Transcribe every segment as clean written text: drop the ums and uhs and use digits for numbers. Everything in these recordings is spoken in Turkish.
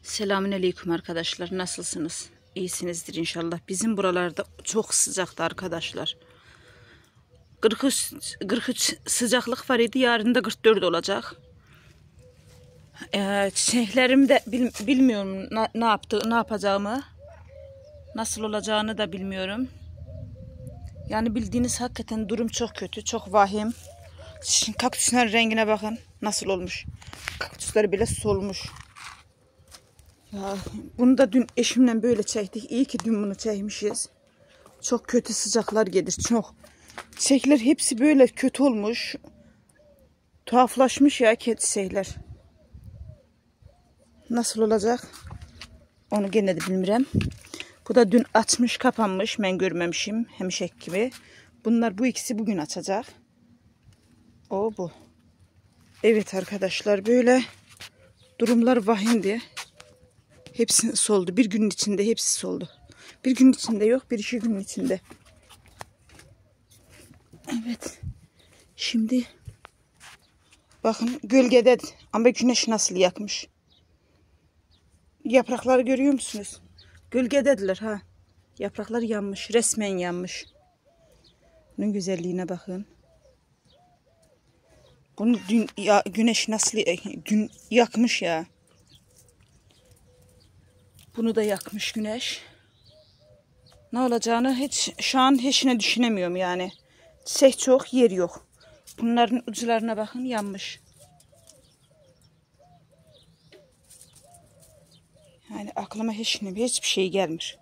Selamünaleyküm arkadaşlar. Nasılsınız? İyisinizdir inşallah. Bizim buralarda çok sıcaktı arkadaşlar. 43 sıcaklık var idi. Yarın da 44 olacak. Çiçeklerim de bilmiyorum ne yapacağımı. Nasıl olacağını da bilmiyorum. Yani bildiğiniz hakikaten durum çok kötü. Çok vahim. Şimdi kaktüslerin rengine bakın. Nasıl olmuş. Kaktüsler bile solmuş. Ya, bunu da dün eşimle böyle çektik. İyi ki dün bunu çekmişiz. Çok kötü sıcaklar gelir. Çok. Çiçekler hepsi böyle kötü olmuş. Tuhaflaşmış ya çiçekler. Nasıl olacak? Onu gene de bilmirəm. Bu da dün açmış kapanmış. Ben görmemişim. Hemişek gibi. Bunlar bu ikisi bugün açacak. O bu. Evet arkadaşlar böyle durumlar vahimdi. Hepsi soldu. Bir günün içinde hepsi soldu. Bir gün içinde yok. Bir iki günün içinde. Evet. Şimdi bakın gölgede ama güneş nasıl yakmış. Yaprakları görüyor musunuz? Gölgedediler ha. Yapraklar yanmış. Resmen yanmış. Bunun güzelliğine bakın. Bunu dün güneş nasıl dün yakmış ya. Bunu da yakmış güneş. Ne olacağını hiç şu an hiçine düşünemiyorum yani. Çiçek çok, yer yok. Bunların uçlarına bakın yanmış. Yani aklıma hiçbir şey gelmiş.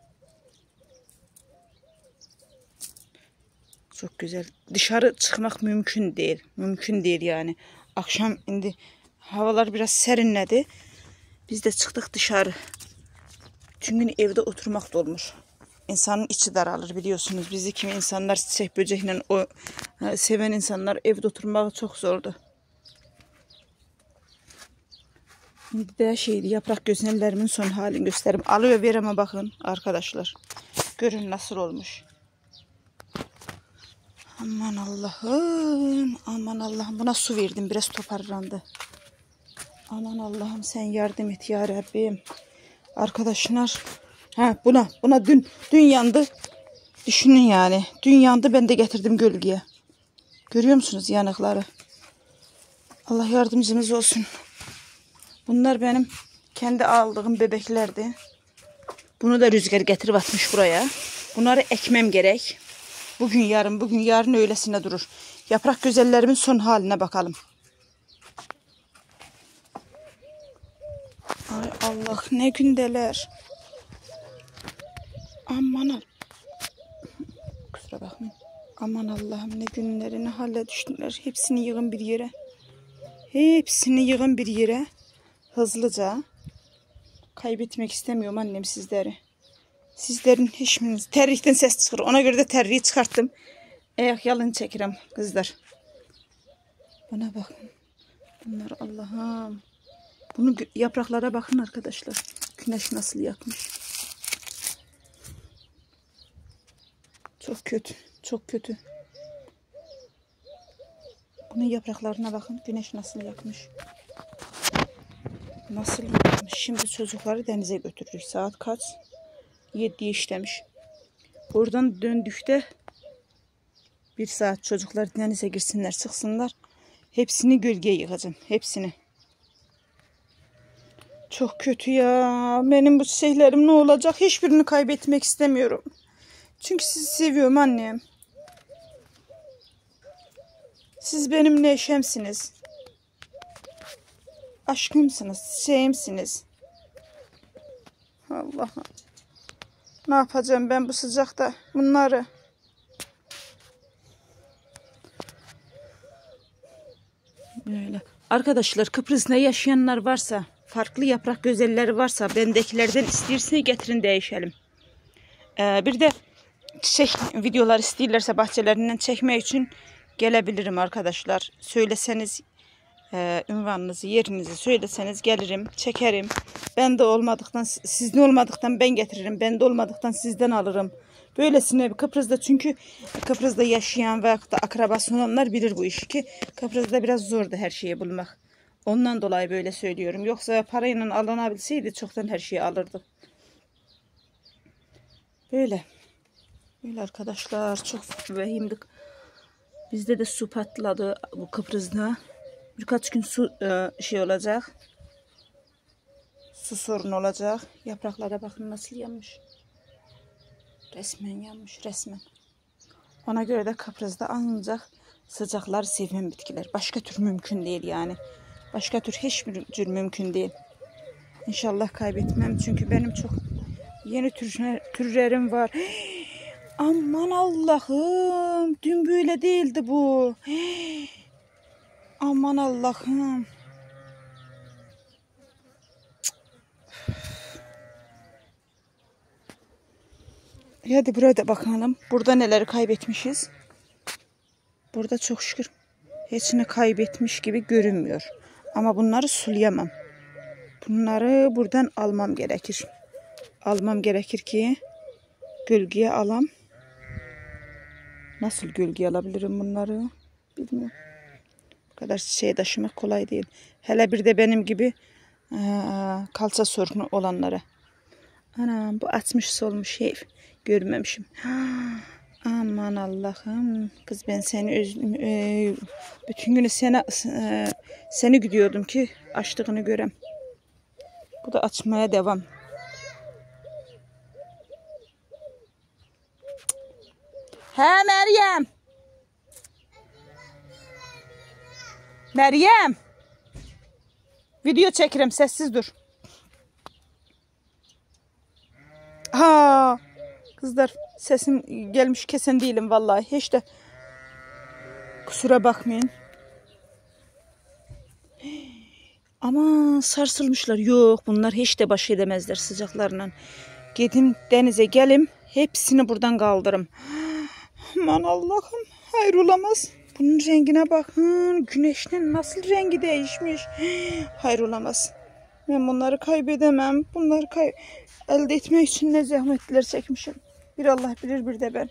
Çok güzel. Dışarı çıkmak mümkün değil. Mümkün değil yani. Akşam indi havalar biraz serinledi. Biz de çıktık dışarı. Tüm gün evde oturmak da olmuş. İnsanın içi daralır biliyorsunuz. Bizi kimi insanlar çiçek böcekle seven insanlar evde oturmak çok zordu. Şimdi de yaprak gözenlerimin son halini göstereyim. Aloe verama bakın arkadaşlar. Görün nasıl olmuş. Aman Allah'ım. Aman Allah'ım. Buna su verdim. Biraz toparlandı. Aman Allah'ım sen yardım et ya Rabbim. Arkadaşlar. Buna dün yandı. Düşünün yani. Dün yandı ben de getirdim gölgeye. Görüyor musunuz yanıkları? Allah yardımcımız olsun. Bunlar benim kendi aldığım bebeklerdi. Bunu da rüzgar getirip atmış buraya. Bunları ekmem gerek. Bugün yarın öylesine durur. Yaprak güzellerimin son haline bakalım. Ay Allah ne gündeler. Aman kusura bakmayın. Aman Allah'ım ne günleri ne hale düştüler. Hepsini yığın bir yere. Hepsini yığın bir yere. Hızlıca. Kaybetmek istemiyorum annem sizleri. Sizlerin hiçbiriniz. Terrihten ses çıkır. Ona göre de terriği çıkarttım. Ayak yalın çekirim kızlar. Bana bakın. Bunlar Allah'ım. Bunu yapraklara bakın arkadaşlar. Güneş nasıl yakmış. Çok kötü. Çok kötü. Bunun yapraklarına bakın. Güneş nasıl yakmış. Nasıl yakmış. Şimdi çocukları denize götürür. Saat kaç? 7'ye işlemiş. Oradan döndükte 1 saat çocuklar denize girsinler çıksınlar. Hepsini gölgeye yıkacağım. Hepsini. Çok kötü ya. Benim bu çiçeklerim ne olacak? Hiçbirini kaybetmek istemiyorum. Çünkü sizi seviyorum annem. Siz benim neşemsiniz. Aşkımsınız. Çiçeğimsiniz. Allah'ım. Ne yapacağım ben bu sıcakta bunları? Böyle. Arkadaşlar Kıbrıs'ta yaşayanlar varsa, farklı yaprak güzelleri varsa, bendekilerden istiyorsa getirin değişelim. Bir de çiçek videolar istiyorlarsa bahçelerinden çekmek için gelebilirim arkadaşlar. Söyleseniz ünvanınızı, yerinizi söyleseniz gelirim, çekerim. Ben de olmadıktan, sizde olmadıktan ben getiririm. Ben de olmadıktan sizden alırım. Böylesine Kıbrıs'ta çünkü Kıbrıs'ta yaşayan ve akrabası olanlar bilir bu işi ki Kıbrıs'ta biraz zordu her şeyi bulmak. Ondan dolayı böyle söylüyorum. Yoksa parayla alınabilseydi çoktan her şeyi alırdım. Böyle. Böyle arkadaşlar, çok vahimdik. Bizde de su patladı bu Kıbrıs'ta. Birkaç gün su şey olacak. Su sorunu olacak. Yapraklara bakın nasıl yanmış. Resmen yanmış, resmen. Ona göre de Kıbrıs'ta ancak sıcakları seven bitkiler. Başka tür mümkün değil yani. Başka tür hiçbir tür mümkün değil. İnşallah kaybetmem. Çünkü benim çok yeni türlerim var. Aman Allah'ım. Dün böyle değildi bu. Aman Allah'ım. Hadi buraya da bakalım. Burada neleri kaybetmişiz. Burada çok şükür hiçini kaybetmiş gibi görünmüyor. Ama bunları sulayamam. Bunları buradan almam gerekir. Almam gerekir ki gölgeye alam. Nasıl gölgeye alabilirim bunları? Bilmiyorum. Bu kadar şey taşımak kolay değil. Hele bir de benim gibi kalça sorunu olanlara. Anam bu açmış solmuş şey görmemişim. Aman Allah'ım. Kız ben seni bütün günü seni gidiyordum ki açtığını görem. Bu da açmaya devam. He Meryem. Meryem. Video çekirim, sessiz dur. Ha, kızlar sesim gelmiş kesen değilim vallahi. Hiç de kusura bakmayın. Ama sarsılmışlar. Yok bunlar hiç de baş edemezler sıcaklarla. Gidim denize gelim. Hepsini buradan kaldırım. Aman Allah'ım. Hayır olamaz. Bunun rengine bakın. Güneşin nasıl rengi değişmiş. Hayır olamaz. Ben bunları kaybedemem. Bunları elde etmek için ne zahmetler çekmişim. Bir Allah bilir bir de ben.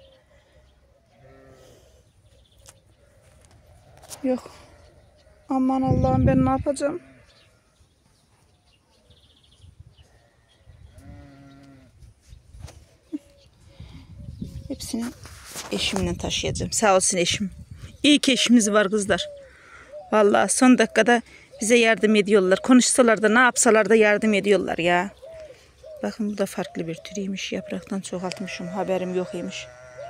Yok. Aman Allah'ım ben ne yapacağım? Hepsini eşimle taşıyacağım. Sağ olsun eşim. İyi ki eşimiz var kızlar. Vallahi son dakikada bize yardım ediyorlar. Konuşsalar da ne yapsalar da yardım ediyorlar ya. Bakın bu da farklı bir türüymüş. Yapraktan çoğaltmışım. Haberim yok imiş.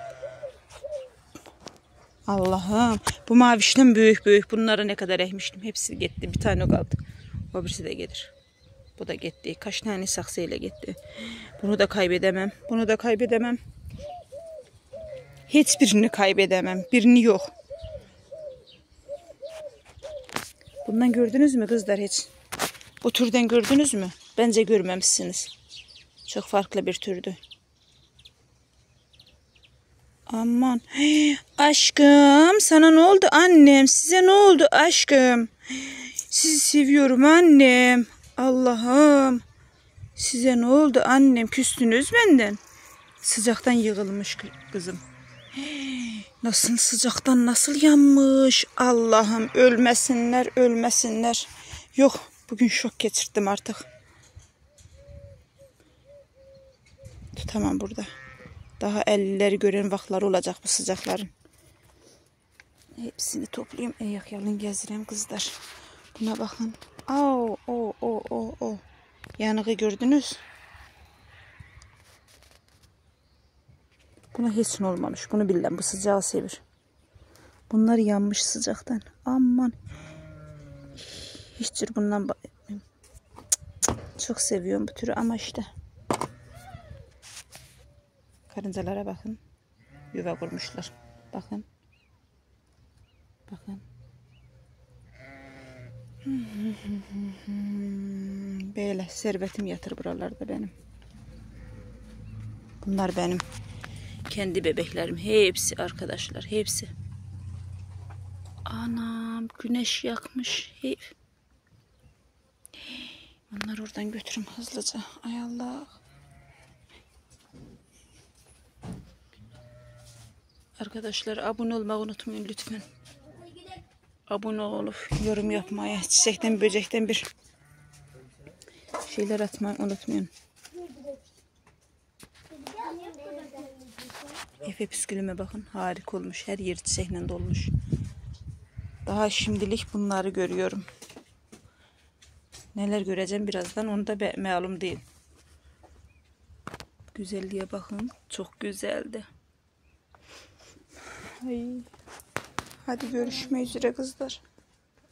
Allah'ım. Bu mavişten büyük büyük. Bunlara ne kadar ekmiştim. Hepsi gitti. Bir tane kaldı. O birisi de gelir. Bu da gitti. Kaç tane saksıyla gitti. Bunu da kaybedemem. Bunu da kaybedemem. Hiçbirini kaybedemem. Birini yok. Bundan gördünüz mü kızlar hiç? Bu türden gördünüz mü? Bence görmemişsiniz. Çok farklı bir türdü. Aman. Hey, aşkım sana ne oldu annem? Size ne oldu aşkım? Sizi seviyorum annem. Allah'ım. Size ne oldu annem? Küstünüz benden. Sıcaktan yığılmış kızım. Nasıl sıcaktan nasıl yanmış. Allah'ım ölmesinler ölmesinler. Yok bugün şok geçirdim artık. Tutamam burada. Daha elleri gören vakları olacak bu sıcakların. Hepsini toplayayım. Ayak yalın gezdireyim kızlar. Buna bakın. O. Yanığı gördünüz. Buna hiç olmamış. Bunu bilmem. Bu sıcağı sevir. Bunlar yanmış sıcaktan. Aman. Hiç tür bundan çok seviyorum bu türü ama işte. Karıncalara bakın. Yuva kurmuşlar. Bakın. Bakın. Böyle servetim yatır buralarda benim. Bunlar benim. Kendi bebeklerim. Hepsi arkadaşlar. Hepsi. Anam güneş yakmış. Onları oradan götürüm hızlıca. Ay Allah. Arkadaşlar abone olmayı unutmayın lütfen. abone olup yorum yapmayı, çiçekten böcekten bir şeyler atmayı unutmayın. Efe püskülüme bakın, harika olmuş. Her yer çiçekle dolmuş. Daha şimdilik bunları görüyorum. Neler göreceğim birazdan onu da malum değil. Güzelliğe bakın. Çok güzeldi. Ay. Hadi görüşmek üzere kızlar.